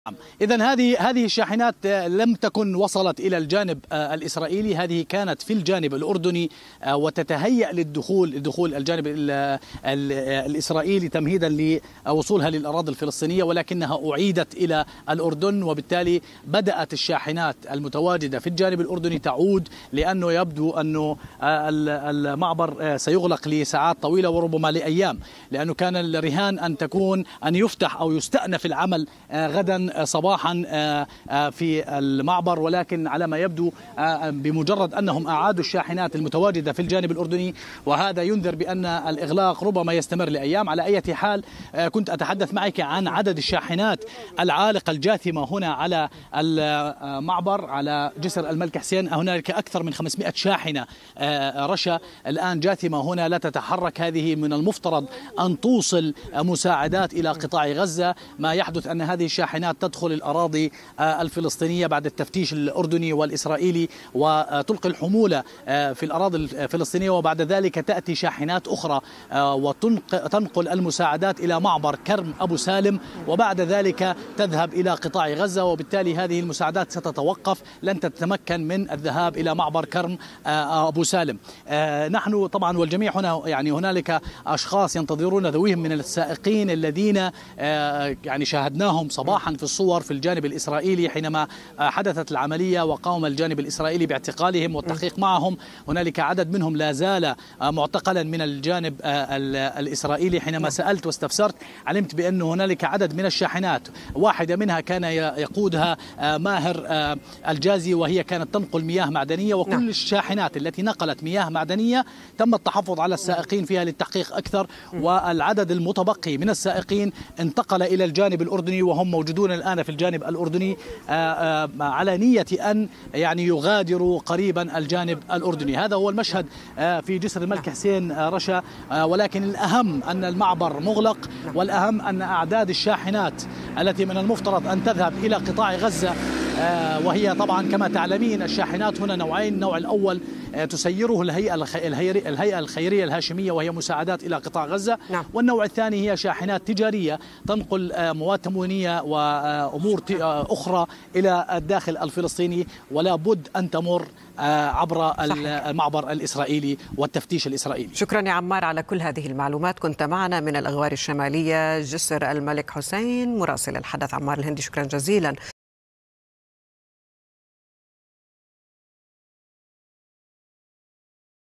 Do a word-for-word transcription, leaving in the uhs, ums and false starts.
إذا هذه هذه الشاحنات لم تكن وصلت إلى الجانب الإسرائيلي، هذه كانت في الجانب الأردني وتتهيأ للدخول لدخول الجانب الإسرائيلي تمهيدا لوصولها للأراضي الفلسطينية، ولكنها أعيدت إلى الأردن، وبالتالي بدأت الشاحنات المتواجدة في الجانب الأردني تعود، لأنه يبدو أنه المعبر سيغلق لساعات طويلة وربما لأيام، لأنه كان الرهان أن تكون أن يفتح أو يستأنف العمل غدا صباحا في المعبر، ولكن على ما يبدو بمجرد أنهم أعادوا الشاحنات المتواجدة في الجانب الأردني، وهذا ينذر بأن الإغلاق ربما يستمر لأيام. على أي حال كنت أتحدث معك عن عدد الشاحنات العالقة الجاثمة هنا على المعبر على جسر الملك حسين. هنالك أكثر من خمسمئة شاحنة رشا الآن جاثمة هنا لا تتحرك. هذه من المفترض أن توصل مساعدات إلى قطاع غزة. ما يحدث أن هذه الشاحنات تدخل الأراضي الفلسطينية بعد التفتيش الأردني والإسرائيلي وتلقي الحمولة في الأراضي الفلسطينية، وبعد ذلك تأتي شاحنات أخرى وتنقل المساعدات إلى معبر كرم أبو سالم، وبعد ذلك تذهب إلى قطاع غزة، وبالتالي هذه المساعدات ستتوقف، لن تتمكن من الذهاب إلى معبر كرم أبو سالم. نحن طبعا والجميع هنا يعني هنالك أشخاص ينتظرون ذويهم من السائقين الذين يعني شاهدناهم صباحا في الصور في الجانب الإسرائيلي حينما حدثت العملية وقام الجانب الإسرائيلي باعتقالهم والتحقيق معهم. هنالك عدد منهم لا زال معتقلا من الجانب الإسرائيلي. حينما سألت واستفسرت علمت بأن هنالك عدد من الشاحنات، واحدة منها كان يقودها ماهر الجازي، وهي كانت تنقل مياه معدنية، وكل الشاحنات التي نقلت مياه معدنية تم التحفظ على السائقين فيها للتحقيق أكثر، والعدد المتبقي من السائقين انتقل إلى الجانب الأردني وهم موجودون الآن في الجانب الأردني على نية أن يعني يغادروا قريبا الجانب الأردني. هذا هو المشهد في جسر الملك حسين رشا، ولكن الأهم أن المعبر مغلق، والأهم أن أعداد الشاحنات التي من المفترض أن تذهب إلى قطاع غزة، وهي طبعا كما تعلمين الشاحنات هنا نوعين. النوع الأول تسيره الهيئة الهيئة الخيرية الهاشمية وهي مساعدات إلى قطاع غزة، نعم. والنوع الثاني هي شاحنات تجارية تنقل مواد تموينية وأمور أخرى إلى الداخل الفلسطيني، ولا بد أن تمر عبر صحيح. المعبر الإسرائيلي والتفتيش الإسرائيلي. شكرا يا عمار على كل هذه المعلومات. كنت معنا من الأغوار الشمالية جسر الملك حسين مراسل الحدث عمار الهندي، شكرا جزيلا.